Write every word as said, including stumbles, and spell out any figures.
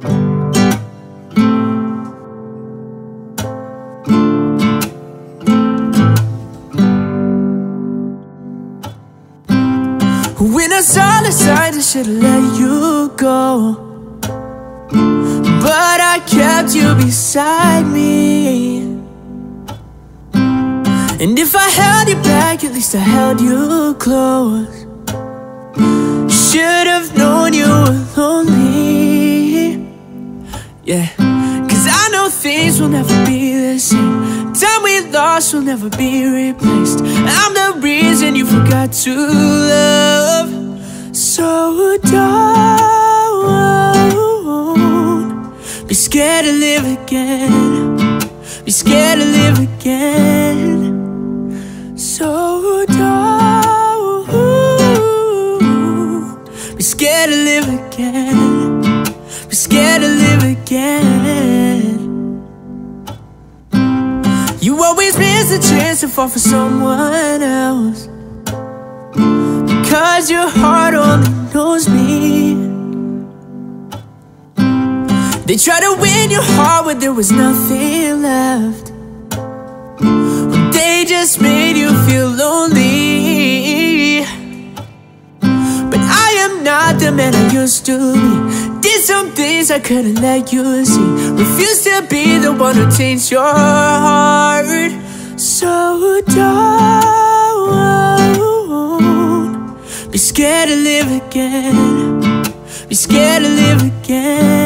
When I saw the signs, I should've let you go, but I kept you beside me. And if I held you back, at least I held you close. Should've known you were lonely. Yeah, cause I know things will never be the same. Time we lost will never be replaced. I'm the reason you forgot to love. So don't be scared to live again. Be scared to live again. So don't be scared to live again. Be scared to live again. You always miss a chance to fall for someone else, because your heart only knows me. They try to win your heart when there was nothing left, when they just made you feel lonely. But I am not the man I used to be. Did some things I couldn't let you see. Refused to be the one who takes your heart. So don't be scared to live again. Be scared to live again.